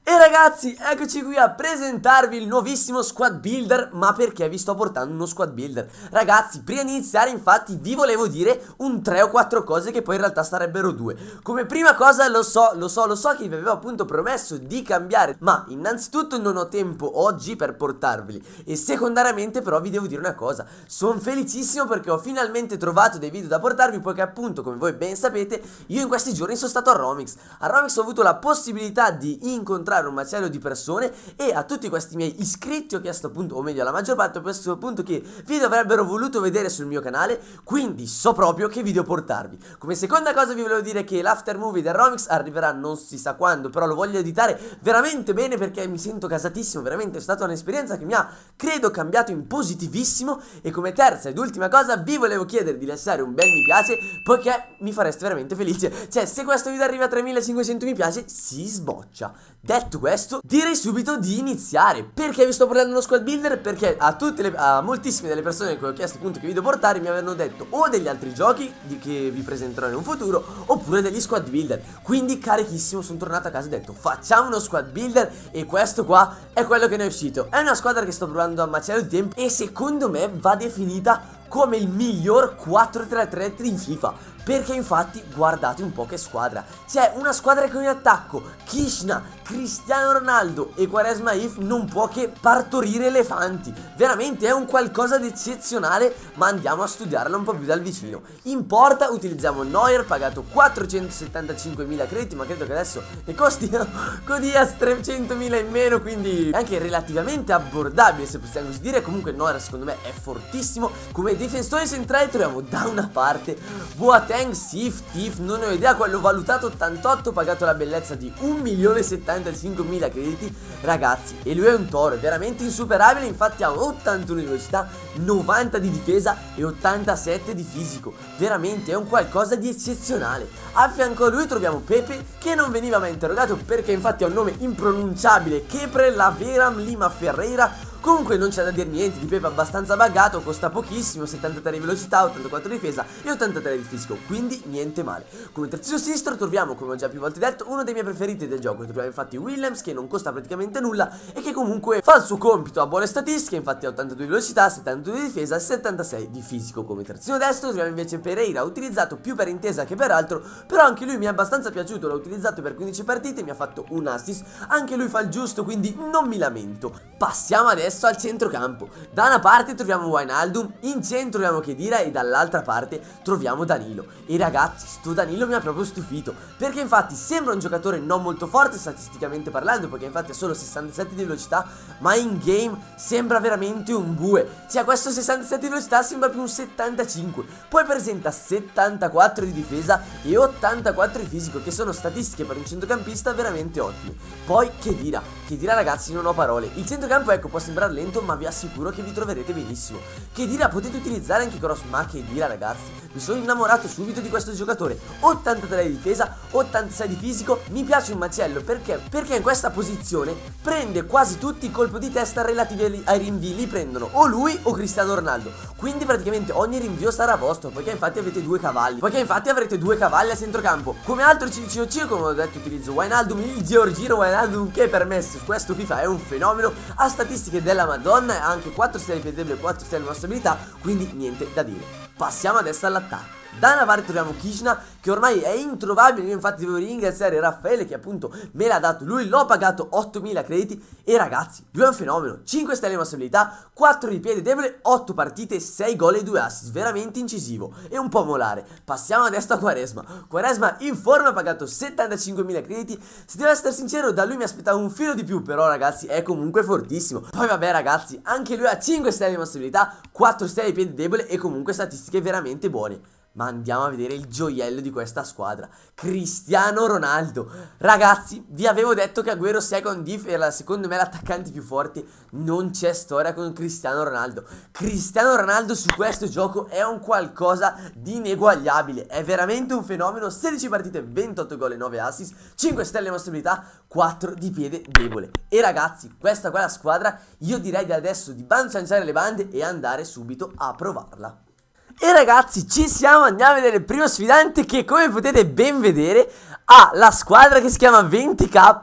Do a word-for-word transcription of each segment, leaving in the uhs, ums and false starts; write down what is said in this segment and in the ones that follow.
E ragazzi, eccoci qui a presentarvi il nuovissimo squad builder. Ma perché vi sto portando uno squad builder? Ragazzi, prima di iniziare infatti vi volevo dire un tre o quattro cose che poi in realtà sarebbero due. Come prima cosa, lo so, lo so, lo so che vi avevo appunto promesso di cambiare, ma innanzitutto non ho tempo oggi per portarveli. E secondariamente però vi devo dire una cosa: sono felicissimo perché ho finalmente trovato dei video da portarvi, poiché appunto, come voi ben sapete, io in questi giorni sono stato a Romix. A Romix ho avuto la possibilità di incontrare un macello di persone, e a tutti questi miei iscritti ho chiesto appunto, o meglio alla maggior parte ho chiesto appunto che video avrebbero voluto vedere sul mio canale, quindi so proprio che video portarvi. Come seconda cosa vi volevo dire che l'after movie del Romix arriverà non si sa quando, però lo voglio editare veramente bene perché mi sento casatissimo, veramente è stata un'esperienza che mi ha, credo, cambiato in positivissimo. E come terza ed ultima cosa vi volevo chiedere di lasciare un bel mi piace, poiché mi fareste veramente felice. Cioè, se questo video arriva a tremilacinquecento mi piace si sboccia. Detto questo, direi subito di iniziare. Perché vi sto portando uno squad builder? Perché a tutte le, a moltissime delle persone che ho chiesto appunto che video portare mi avevano detto o degli altri giochi di che vi presenterò in un futuro, oppure degli squad builder. Quindi carichissimo, sono tornato a casa e ho detto facciamo uno squad builder, e questo qua è quello che ne è uscito. È una squadra che sto provando a macello di tempo e secondo me va definita come il miglior quattro tre tre di FIFA. Perché infatti guardate un po' che squadra. C'è una squadra che in attacco Kishna, Cristiano Ronaldo e Quaresma If non può che partorire elefanti. Veramente è un qualcosa di eccezionale, ma andiamo a studiarla un po' più dal vicino. In porta utilizziamo Neuer, pagato quattrocentosettantacinquemila crediti, ma credo che adesso ne costi con Diaz trecentomila in meno, quindi è anche relativamente abbordabile, se possiamo così dire. Comunque Neuer secondo me è fortissimo. Come difensori centrali troviamo da una parte Boateng, Sif, Tif, non ne ho idea, quello valutato ottantotto, pagato la bellezza di un milione e settantacinquemila crediti, ragazzi, e lui è un toro, è veramente insuperabile. Infatti ha ottantuno di velocità, novanta di difesa e ottantasette di fisico, veramente è un qualcosa di eccezionale. A fianco a lui troviamo Pepe, che non veniva mai interrogato perché infatti ha un nome impronunciabile, Kepre Laveram Lima Ferreira. Comunque non c'è da dire niente, di Pepe abbastanza buggato, costa pochissimo, settantatré di velocità, ottantaquattro di difesa e ottantatré di fisico, quindi niente male. Come terzino sinistro troviamo, come ho già più volte detto, uno dei miei preferiti del gioco. Troviamo infatti Williams, che non costa praticamente nulla e che comunque fa il suo compito, ha buone statistiche, infatti ha ottantadue di velocità, settantadue di difesa e settantasei di fisico. Come terzino destro troviamo invece Pereira, utilizzato più per intesa che per altro, però anche lui mi è abbastanza piaciuto, l'ho utilizzato per quindici partite, mi ha fatto un assist, anche lui fa il giusto, quindi non mi lamento. Passiamo adesso al centrocampo. Da una parte troviamo Wijnaldum, in centro troviamo Khedira e dall'altra parte troviamo Danilo. E ragazzi, sto Danilo mi ha proprio stupito, perché infatti sembra un giocatore non molto forte statisticamente parlando, perché infatti ha solo sessantasette di velocità, ma in game sembra veramente un bue. Cioè questo sessantasette di velocità sembra più un settantacinque. Poi presenta settantaquattro di difesa e ottantaquattro di fisico, che sono statistiche per un centrocampista veramente ottime. Poi Khedira, Khedira ragazzi non ho parole. Il centrocampo, ecco, può sembrare lento, ma vi assicuro che vi troverete benissimo. Khedira potete utilizzare anche cross, ma Khedira ragazzi, mi sono innamorato subito di questo giocatore. Ottantatré di difesa, ottantasei di fisico, mi piace un macello. Perché? Perché in questa posizione prende quasi tutti i colpi di testa relativi ai rinvii, li prendono o lui o Cristiano Ronaldo, quindi praticamente ogni rinvio sarà vostro, poiché infatti avete due cavalli, poiché infatti avrete due cavalli a centrocampo. Come altro C C O C, come ho detto, utilizzo Wijnaldum, il Giorgino Wijnaldum, che per me su questo FIFA è un fenomeno, ha statistiche della Madonna, ha anche quattro stelle di piede debole e quattro stelle di nostra abilità, quindi niente da dire. Passiamo adesso all'attacco. Da una parte troviamo Kishna, che ormai è introvabile. Io infatti devo ringraziare Raffaele, che appunto me l'ha dato lui, l'ho pagato ottomila crediti. E ragazzi, lui è un fenomeno, cinque stelle di mossa abilità, quattro di piede debole, otto partite, sei gol e due assist, veramente incisivo e un po' molare. Passiamo adesso a Quaresma. Quaresma in forma, pagato settantacinquemila crediti. Se devo essere sincero, da lui mi aspettavo un filo di più, però ragazzi è comunque fortissimo. Poi vabbè ragazzi, anche lui ha cinque stelle di mossa abilità, quattro stelle di piede debole e comunque statistiche veramente buone. Ma andiamo a vedere il gioiello di questa squadra, Cristiano Ronaldo. Ragazzi, vi avevo detto che Agüero second diff era secondo me l'attaccante più forte. Non c'è storia con Cristiano Ronaldo. Cristiano Ronaldo su questo gioco è un qualcosa di ineguagliabile. È veramente un fenomeno. Sedici partite, ventotto gol e nove assist, cinque stelle di mossa abilità, quattro di piede debole. E ragazzi, questa qua è la squadra. Io direi di adesso di lanciare le bande e andare subito a provarla. E ragazzi, ci siamo, andiamo a vedere il primo sfidante, che come potete ben vedere ha la squadra che si chiama venti K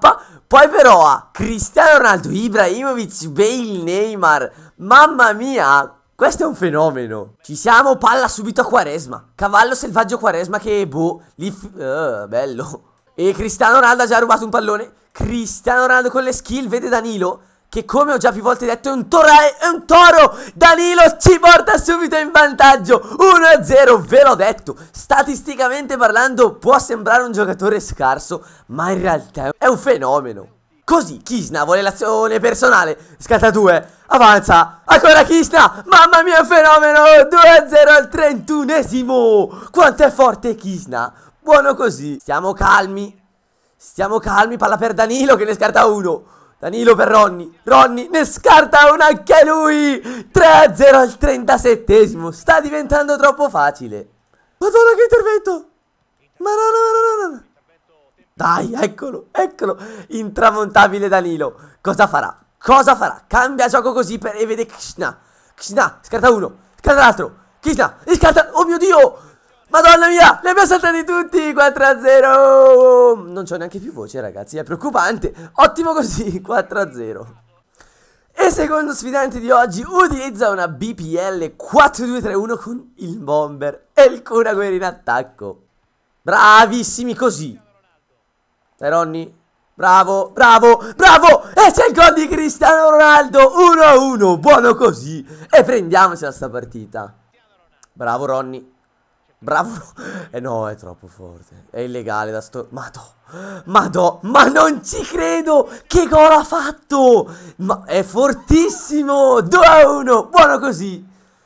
Poi però ha Cristiano Ronaldo, Ibrahimovic, Bale, Neymar. Mamma mia, questo è un fenomeno. Ci siamo, palla subito a Quaresma. Cavallo selvaggio Quaresma che boh, lì uh, bello. E Cristiano Ronaldo ha già rubato un pallone. Cristiano Ronaldo con le skill, vede Danilo che, come ho già più volte detto, è un toro, è un toro. Danilo ci porta subito in vantaggio, uno a zero, ve l'ho detto. Statisticamente parlando può sembrare un giocatore scarso, ma in realtà è un fenomeno. Così Kisna vuole l'azione personale, scatta due, avanza, ancora Kisna, mamma mia fenomeno, due a zero al trentunesimo. Quanto è forte Kisna, buono così. Stiamo calmi, stiamo calmi, palla per Danilo che ne scarta uno. Danilo per Ronny, Ronny ne scarta uno anche lui. Tre a zero al trentasettesimo, sta diventando troppo facile. Madonna che intervento. Ma no no no no no. Dai, eccolo, eccolo, intramontabile Danilo. Cosa farà? Cosa farà? Cambia gioco così per... e vede Kisna. Kisna, scarta uno, scarta l'altro. Kisna, scarta... oh mio Dio! Madonna mia, li abbiamo saltati tutti, quattro a zero. Non c'ho neanche più voce ragazzi, è preoccupante. Ottimo così, quattro a zero. E secondo sfidante di oggi utilizza una B P L quattro due tre uno con il Bomber e il Kun Agüero in attacco. Bravissimi così. Dai Ronny, bravo, bravo, bravo. E c'è il gol di Cristiano Ronaldo, uno a uno, buono così. E prendiamocela sta partita. Bravo Ronny. Bravo. Eh no, è troppo forte. È illegale da sto... Madò. Madò. Ma non ci credo. Che gol ha fatto. Ma è fortissimo. due a uno. Buono così.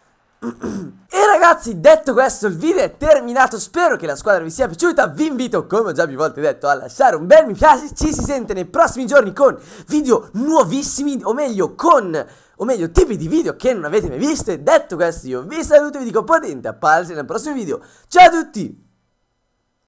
E ragazzi, detto questo, il video è terminato. Spero che la squadra vi sia piaciuta. Vi invito, come ho già più volte detto, a lasciare un bel mi piace. Ci si sente nei prossimi giorni con video nuovissimi, o meglio con... o meglio tipi di video che non avete mai visto. E detto questo io vi saluto e vi dico potente a nel prossimo video. Ciao a tutti.